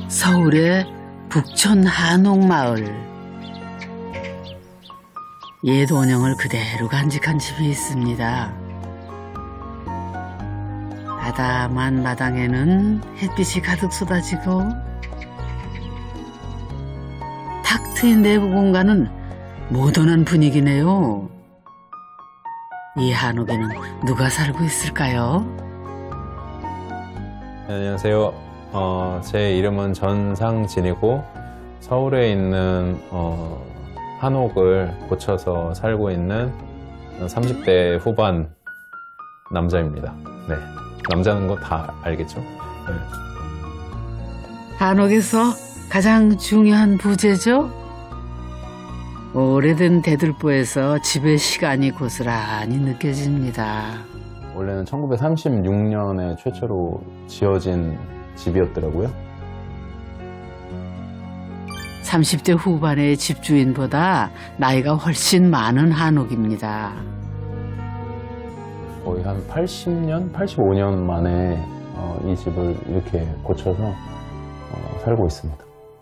서울의 북촌 한옥마을. 옛 원형을 그대로 간직한 집이 있습니다. 아담한 마당에는 햇빛이 가득 쏟아지고 탁 트인 내부 공간은 모던한 분위기네요. 이 한옥에는 누가 살고 있을까요? 네, 안녕하세요. 제 이름은 전상진이고 서울에 있는 한옥을 고쳐서 살고 있는 30대 후반 남자입니다. 네, 남자는 거 다 알겠죠? 네. 한옥에서 가장 중요한 부재죠? 오래된 대들보에서 집의 시간이 고스란히 느껴집니다. 원래는 1936년에 최초로 지어진 집이었더라고요. 30대 후반의 집주인보다 나이가 훨씬 많은 한옥입니다. 거의 한 80년, 85년 만에 이 집을 이렇게 고쳐서 살고 있습니다.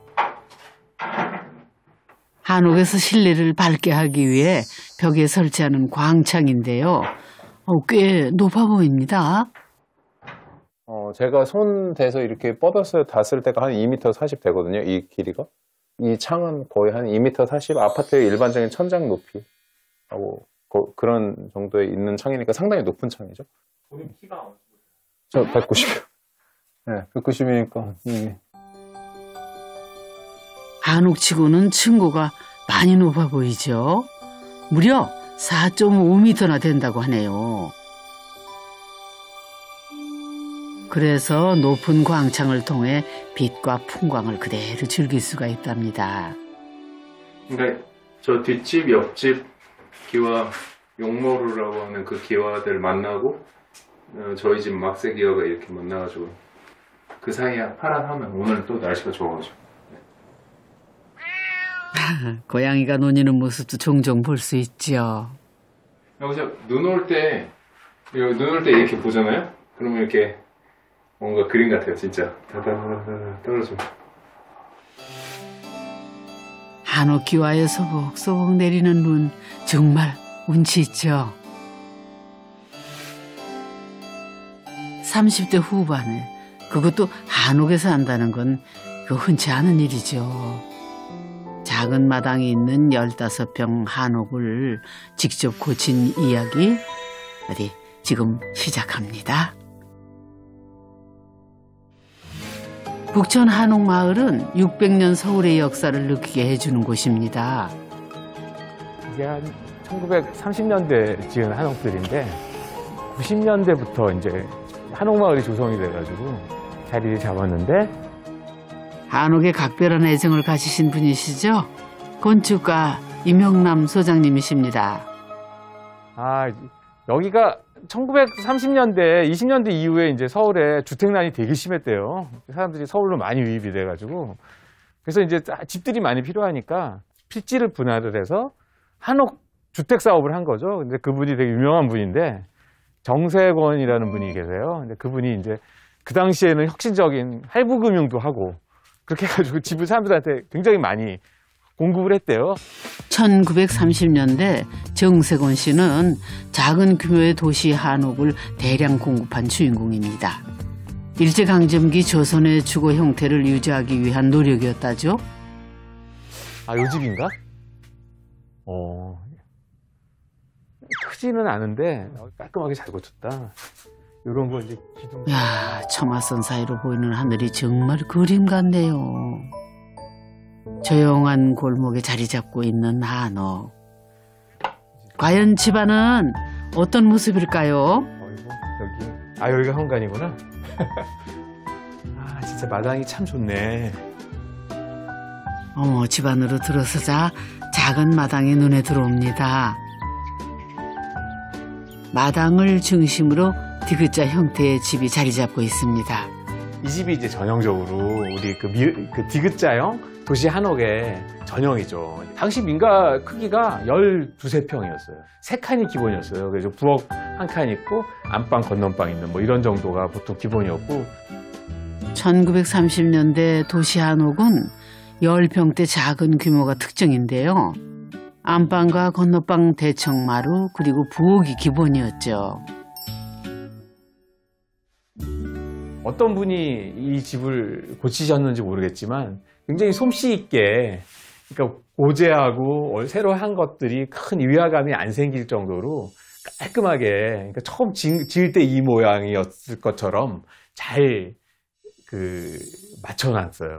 한옥에서 실내를 밝게 하기 위해 벽에 설치하는 광창인데요. 꽤 높아 보입니다. 제가 손 대서 이렇게 뻗어서 닿았을 때가 한 2m 40 되거든요. 이 길이가. 이 창은 거의 한 2m 40, 아파트의 일반적인 천장 높이 하고 그런 정도에 있는 창이니까 상당히 높은 창이죠. 본인 키가 어느 정도? 저 190이요. 네, 190이니까. 한옥치고는 층고가 많이 높아 보이죠. 무려 4.5m나 된다고 하네요. 그래서 높은 광창을 통해 빛과 풍광을 그대로 즐길 수가 있답니다. 그러니까 저 뒷집, 옆집 기와 용모루라고 하는 그 기와들 만나고 저희 집 막새 기와가 이렇게 만나가지고 그 사이에 파란하면 오늘 또 날씨가 좋아가지고 고양이가 노니는 모습도 종종 볼 수 있죠. 여기서 눈 올 때 이렇게 보잖아요? 그러면 이렇게 뭔가 그림 같아요, 진짜. 다다다다 떨어져. 한옥 기와에 소복소복 내리는 눈, 정말 운치 있죠. 30대 후반에 그것도 한옥에서 한다는 건 흔치 않은 일이죠. 작은 마당이 있는 15평 한옥을 직접 고친 이야기, 어디 지금 시작합니다. 북촌 한옥마을은 600년 서울의 역사를 느끼게 해주는 곳입니다. 이게 한 1930년대 지은 한옥들인데 90년대부터 이제 한옥마을이 조성이 돼가지고 자리를 잡았는데 한옥에 각별한 애정을 가지신 분이시죠? 건축가 임영남 소장님이십니다. 여기가 1930년대, 20년대 이후에 이제 서울에 주택난이 되게 심했대요. 사람들이 서울로 많이 유입이 돼가지고. 그래서 이제 집들이 많이 필요하니까 필지를 분할을 해서 한옥 주택 사업을 한 거죠. 근데 그분이 되게 유명한 분인데 정세권이라는 분이 계세요. 근데 그분이 이제 그 당시에는 혁신적인 할부금융도 하고 그렇게 해가지고 집을 사람들한테 굉장히 많이 공급을 했대요. 1930년대 정세권 씨는 작은 규모의 도시 한옥을 대량 공급한 주인공입니다. 일제강점기 조선의 주거 형태를 유지하기 위한 노력이었다죠. 요 집인가? 크지는 않은데 깔끔하게 잘 고쳤다. 이런 거 이제 기둥. 야, 처마선 사이로 보이는 하늘이 정말 그림 같네요. 조용한 골목에 자리 잡고 있는 한옥. 과연 집안은 어떤 모습일까요? 여기가 현관이구나. 진짜 마당이 참 좋네. 집 안으로 들어서자 작은 마당이 눈에 들어옵니다. 마당을 중심으로 디귿자 형태의 집이 자리 잡고 있습니다. 이 집이 이제 전형적으로 우리 그 디귿자형 도시 한옥의 전형이죠. 당시 민가 크기가 12~13평이었어요. 3칸이 기본이었어요. 그래서 부엌 한 칸 있고 안방, 건넌방 있는 뭐 이런 정도가 보통 기본이었고 1930년대 도시 한옥은 10평대 작은 규모가 특징인데요. 안방과 건너방 대청마루 그리고 부엌이 기본이었죠. 어떤 분이 이 집을 고치셨는지 모르겠지만 굉장히 솜씨 있게, 그러니까 고제하고 새로 한 것들이 큰 위화감이 안 생길 정도로 깔끔하게, 그러니까 처음 지을 때 이 모양이었을 것처럼 잘 맞춰놨어요.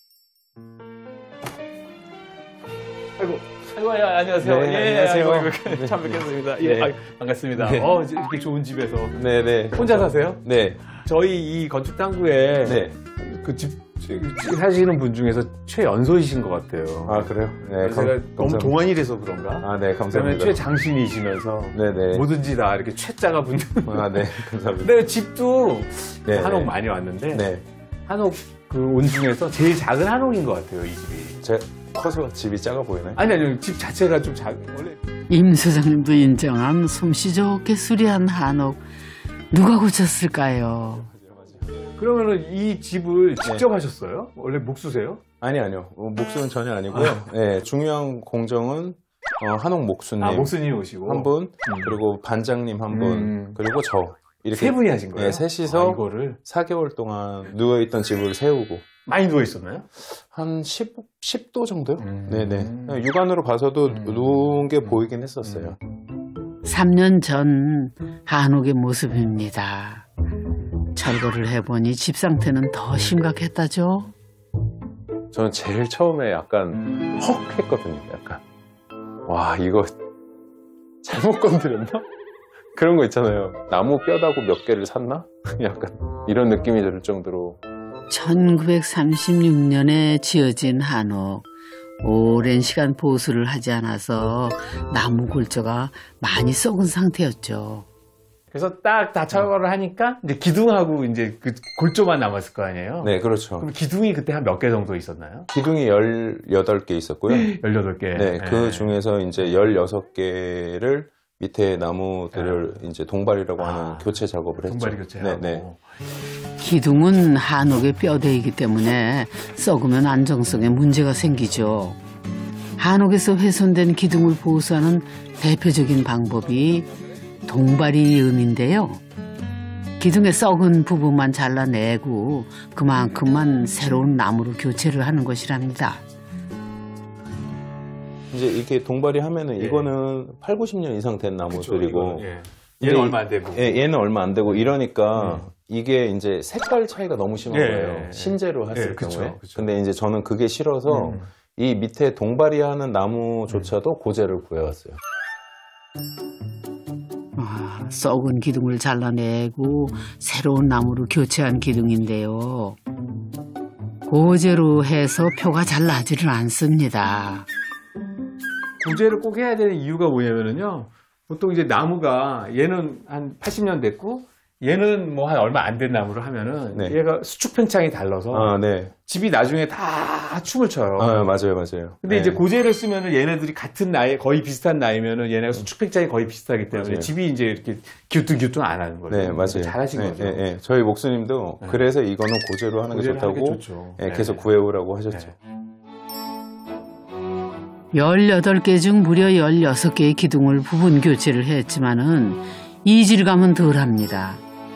아이고, 안녕하세요. 네, 예, 안녕하세요. 아이고, 참 뵙겠습니다. 네. 예, 반갑습니다. 네. 이렇게 좋은 집에서. 네네. 혼자 사세요? 네. 저희 이 건축 탐구에 네. 그 집 사시는 분 중에서 최연소이신 것 같아요. 아, 그래요? 네. 제가 너무 동안이라서 그런가? 아, 네. 그다음에 감사합니다. 최장신이시면서 네네. 뭐든지 다 이렇게 최자가 붙는. 아, 네. 감사합니다. 근데 집도 네, 한옥 네. 많이 왔는데 네. 한옥 온 중에서 제일 작은 한옥인 것 같아요, 이 집이. 제 커서 집이 작아 보이나요? 아니요, 집 자체가 좀 원래. 임 소장님도 인정한 솜씨 좋게 수리한 한옥. 누가 고쳤을까요? 그러면은 이 집을 직접 하셨어요? 원래 목수세요? 아니요. 목수는 전혀 아니고요. 네, 중요한 공정은 한옥 목수님 목수님 오시고 한 분, 그리고 반장님 한 분, 그리고 저. 이렇게 세 분이 하신 거예요? 네, 셋이서 이거를 4개월 동안 누워있던 집을 세우고. 많이 누워 있었나요? 한 10도 정도요? 네네. 육안으로 봐서도 누운 게 보이긴 했었어요. 3년 전 한옥의 모습입니다. 철거를 해보니 집 상태는 더 심각했다죠. 저는 제일 처음에 약간 헉 했거든요. 약간 와, 이거 잘못 건드렸나? 그런 거 있잖아요. 나무 뼈다구 몇 개를 샀나? 약간 이런 느낌이 들 정도로. 1936년에 지어진 한옥. 오랜 시간 보수를 하지 않아서 나무 골조가 많이 썩은 상태였죠. 그래서 딱 다 철거를 하니까 이제 기둥하고 이제 그 골조만 남았을 거 아니에요? 네, 그렇죠. 그럼 기둥이 그때 한 몇 개 정도 있었나요? 기둥이 18개 있었고요. 18개. 네, 그 중에서 이제 16개를 밑에 나무들을 이제 동발이라고 하는 교체 작업을 했죠. 동발이 교체하고. 네. 기둥은 한옥의 뼈대이기 때문에 썩으면 안정성에 문제가 생기죠. 한옥에서 훼손된 기둥을 보수하는 대표적인 방법이 동발이음인데요. 기둥의 썩은 부분만 잘라내고 그만큼만 새로운 나무로 교체를 하는 것이랍니다. 이제 이렇게 동발이 하면은 이거는 8, 90년 이상 된 나무들이고 얘는 얼마 안 되고. 얘는 얼마 안 되고 이러니까 이게 이제 색깔 차이가 너무 심한 거예요. 신재로 했을 경우에. 근데 이제 저는 그게 싫어서 이 밑에 동발이 하는 나무조차도 고제를 구해왔어요. 썩은 기둥을 잘라내고 새로운 나무로 교체한 기둥인데요. 고제로 해서 표가 잘 나지를 않습니다. 고제를 꼭 해야 되는 이유가 뭐냐면요. 보통 이제 나무가 얘는 한 80년 됐고 얘는 뭐 한 얼마 안 된 나무를 하면은 얘가 수축 팽창이 달라서 집이 나중에 다 춤을 춰요. 맞아요. 근데 이제 고제를 쓰면은 얘네들이 같은 나이, 거의 비슷한 나이면은 얘네가 수축 팽창이 거의 비슷하기 때문에 집이 이제 이렇게 기우뚱기우뚱 안 하는 거예요. 네, 맞아요. 잘하신 거죠. 저희 목수님도 그래서 이거는 고제로 하는 게 좋다고 계속 구해오라고 하셨죠. 18개 중 무려 16개의 기둥을 부분 교체를 했지만은 이질감은 덜합니다.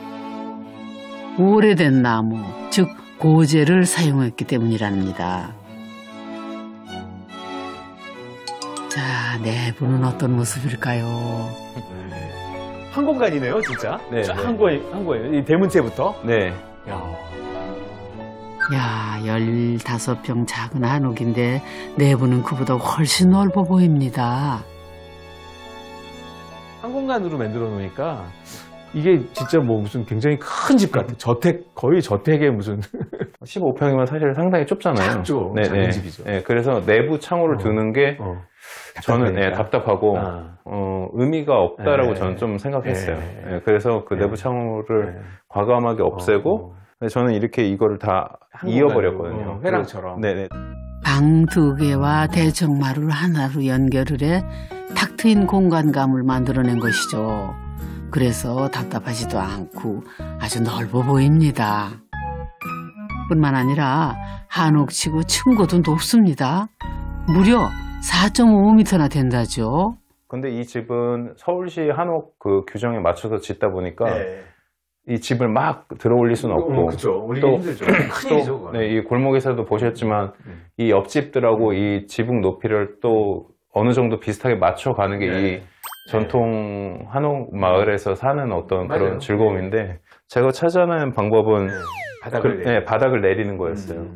오래된 나무, 즉 고제를 사용했기 때문이랍니다. 자, 내부는 어떤 모습일까요? 한 공간이네요, 진짜. 네, 한 거예요. 이 대문체부터. 네. 야, 15평 작은 한옥인데 내부는 그보다 훨씬 넓어 보입니다. 한 공간으로 만들어 놓으니까 이게 진짜 뭐 무슨 굉장히 큰 집 같아. 거의 저택의 무슨 15평이면 사실 상당히 좁잖아요. 작죠. 작은 집이죠. 네, 그래서 내부 창호를 두는 게 저는 답답하고 의미가 없다라고 저는 좀 생각했어요. 그래서 그 내부 창호를 과감하게 없애고 저는 이렇게 이거를 다 이어버렸거든요. 회랑처럼. 네네. 방 2개와 대청마루를 하나로 연결을 해 탁 트인 공간감을 만들어낸 것이죠. 그래서 답답하지도 않고 아주 넓어 보입니다. 뿐만 아니라 한옥치고 층고도 높습니다. 무려 4.5m나 된다죠. 근데 이 집은 서울시 한옥 그 규정에 맞춰서 짓다 보니까 이 집을 막 들어 올릴 수는 없고 그렇죠. 올리기 또, 힘들죠. 큰 일이죠. 네, 이 골목에서도 보셨지만 이 옆집들하고 이 지붕 높이를 또 어느 정도 비슷하게 맞춰가는 게 이 전통 한옥 마을에서 사는 어떤 맞아요. 그런 즐거움인데 제가 찾아낸 방법은 바닥을 내리는 거였어요.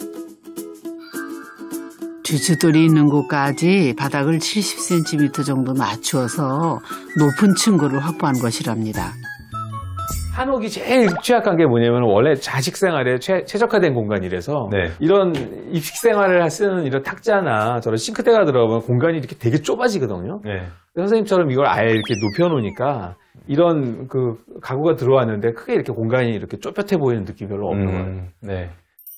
주춧돌이 있는 곳까지 바닥을 70cm 정도 낮추어서 높은 층고를 확보한 것이랍니다. 한옥이 제일 취약한 게 뭐냐면 원래 자식 생활에 최적화된 공간이라서 네. 이런 입식 생활을 쓰는 이런 탁자나 저런 싱크대가 들어가면 공간이 이렇게 되게 좁아지거든요. 네. 선생님처럼 이걸 아예 이렇게 높여놓으니까 이런 그 가구가 들어왔는데 크게 이렇게 공간이 이렇게 좁혀 보이는 느낌이 별로 없는 거예요. 네.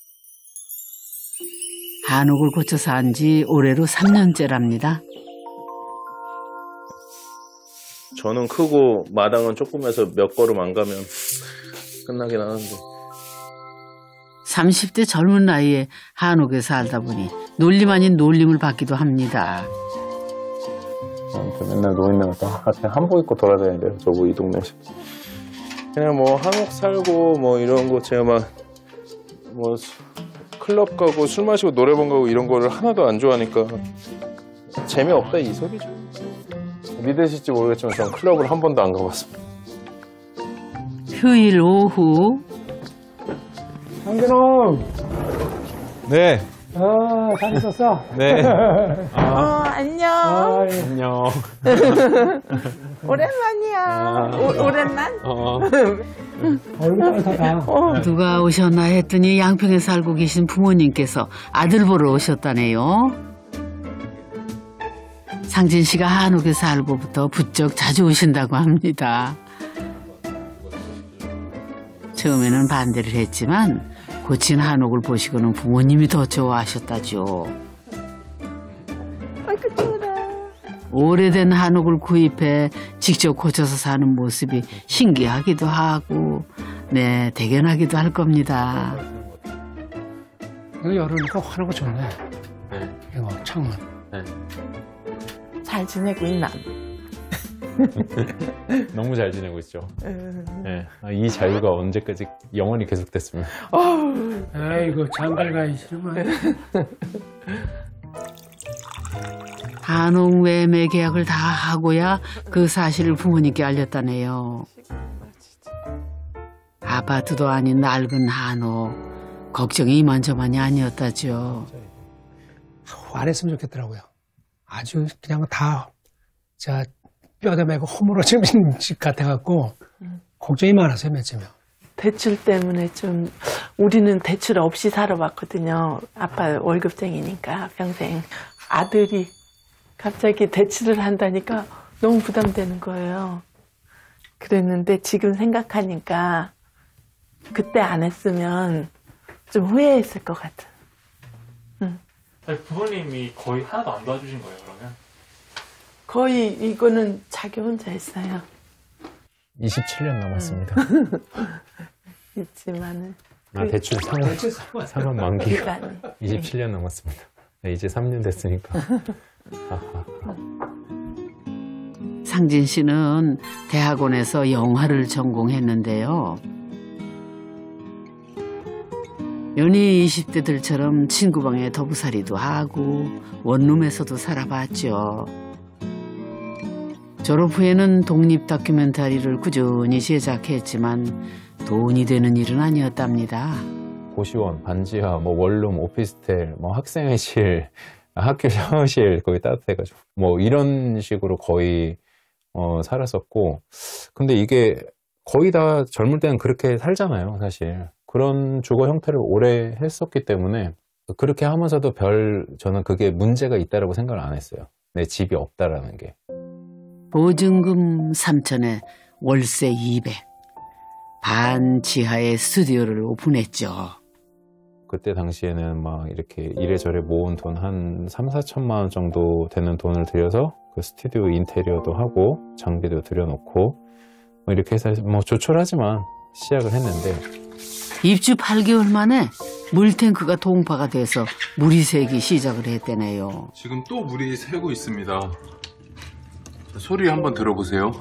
한옥을 고쳐서 한 지 올해로 3년째랍니다. 저는 크고 마당은 조금해서 몇 걸음 안 가면 끝나긴 하는데 30대 젊은 나이에 한옥에 살다 보니 놀림 아닌 놀림을 받기도 합니다. 맨날 노인네가 다 그냥 한복 입고 돌아다니는데요. 저거 이 동네에서 그냥 뭐 한옥 살고 뭐 이런 거 제가 막 뭐 클럽 가고 술 마시고 노래방 가고 이런 거를 하나도 안 좋아하니까 재미없다 이 소리죠. 믿으실지 모르겠지만 저는 클럽을 한 번도 안 가봤습니다. 휴일 오후 형근홍, 네. 잘 있었어? 네. 안녕. 안녕. 오랜만이야. 오랜만? 얼굴 따뜻하다. 누가 오셨나 했더니 양평에 살고 계신 부모님께서 아들 보러 오셨다네요. 상진 씨가 한옥에 살고부터 부쩍 자주 오신다고 합니다. 처음에는 반대를 했지만 고친 한옥을 보시고는 부모님이 더 좋아하셨다죠. 아이고, 좋아라. 오래된 한옥을 구입해 직접 고쳐서 사는 모습이 신기하기도 하고 네 대견하기도 할 겁니다. 이거 열으니까 환하고 좋네. 이거 창문. 잘 지내고 있나? 너무 잘 지내고 있죠. 네. 이 자유가 언제까지 영원히 계속됐으면. 아이고, 장갈 가기 싫으면. 한옥 매매 계약을 다 하고야 그 사실을 부모님께 알렸다네요. 아파트도 아닌 낡은 한옥. 걱정이 이만저만이 아니었다죠. 안 했으면 좋겠더라고요. 아주 그냥 다, 뼈대 매고 허물어진 집 같아갖고, 걱정이 많았어요, 며칠면. 대출 때문에 좀, 우리는 대출 없이 살아왔거든요. 아빠 월급쟁이니까 평생. 아들이 갑자기 대출을 한다니까 너무 부담되는 거예요. 그랬는데 지금 생각하니까 그때 안 했으면 좀 후회했을 것 같아. 아니, 부모님이 거의 하나도 안 도와주신 거예요, 그러면? 거의 이거는 자기 혼자 했어요. 27년 남았습니다. 있지만은. 대출 상환 만기 기간이. 27년 남았습니다. 네, 이제 3년 됐으니까. 상진 씨는 대학원에서 영화를 전공했는데요. 연희 20대들처럼 친구방에 더부살이도 하고 원룸에서도 살아봤죠. 졸업 후에는 독립 다큐멘터리를 꾸준히 제작했지만 돈이 되는 일은 아니었답니다. 고시원, 반지하, 뭐 원룸, 오피스텔, 뭐 학생회실, 학교 샤워실 거의 따뜻해가지고 뭐 이런 식으로 거의 살았었고 근데 이게 거의 다 젊을 때는 그렇게 살잖아요, 사실. 그런 주거 형태를 오래 했었기 때문에 그렇게 하면서도 저는 그게 문제가 있다라고 생각을 안 했어요. 내 집이 없다라는 게. 보증금 3천에 월세 200. 반 지하의 스튜디오를 오픈했죠. 그때 당시에는 막 이렇게 이래저래 모은 돈 한 3, 4천만 원 정도 되는 돈을 들여서 그 스튜디오 인테리어도 하고 장비도 들여놓고 이렇게 해서 뭐 조촐하지만 시작을 했는데 입주 8개월 만에 물탱크가 동파가 돼서 물이 새기 시작을 했대네요. 지금 또 물이 새고 있습니다. 소리 한번 들어보세요.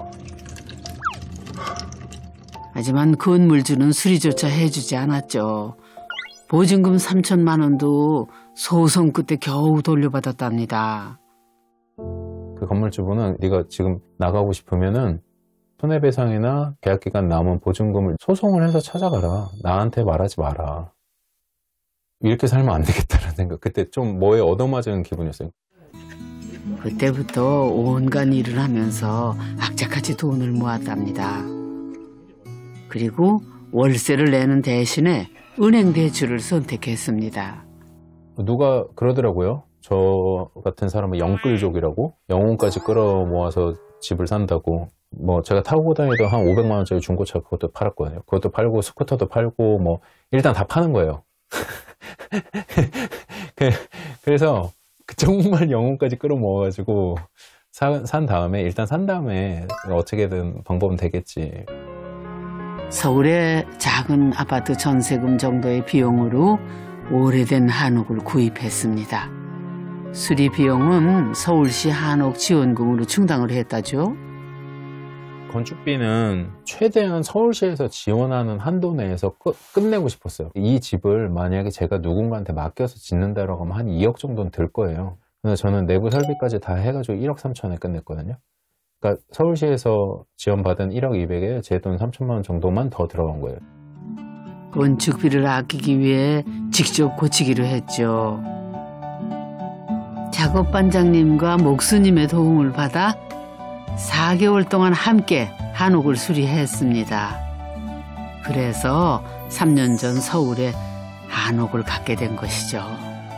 하지만 건물주는 수리조차 해주지 않았죠. 보증금 3천만 원도 소송 끝에 겨우 돌려받았답니다. 그 건물주분은 네가 지금 나가고 싶으면은 손해배상이나 계약기간 남은 보증금을 소송을 해서 찾아가라. 나한테 말하지 마라. 이렇게 살면 안 되겠다는 생각. 그때 좀 뭐에 얻어맞은 기분이었어요. 그때부터 온갖 일을 하면서 악착같이 돈을 모았답니다. 그리고 월세를 내는 대신에 은행 대출을 선택했습니다. 누가 그러더라고요. 저 같은 사람은 영끌족이라고 영혼까지 끌어모아서 집을 산다고. 뭐 제가 타고 다니던 한 500만 원짜리 중고차 그것도 팔았거든요. 그것도 팔고 스쿠터도 팔고 뭐 일단 다 파는 거예요. 그래서 정말 영혼까지 끌어모아가지고 산 다음에 일단 산 다음에 어떻게든 방법은 되겠지. 서울의 작은 아파트 전세금 정도의 비용으로 오래된 한옥을 구입했습니다. 수리 비용은 서울시 한옥 지원금으로 충당을 했다죠. 건축비는 최대한 서울시에서 지원하는 한도 내에서 끝내고 싶었어요. 이 집을 만약에 제가 누군가한테 맡겨서 짓는다라고 하면 한 2억 정도는 들 거예요. 그래서 저는 내부 설비까지 다 해가지고 1억 3천에 끝냈거든요. 그러니까 서울시에서 지원받은 1억 200에 제 돈 3천만 원 정도만 더 들어간 거예요. 건축비를 아끼기 위해 직접 고치기로 했죠. 작업반장님과 목수님의 도움을 받아 4개월 동안 함께 한옥을 수리했습니다. 그래서 3년 전 서울에 한옥을 갖게 된 것이죠.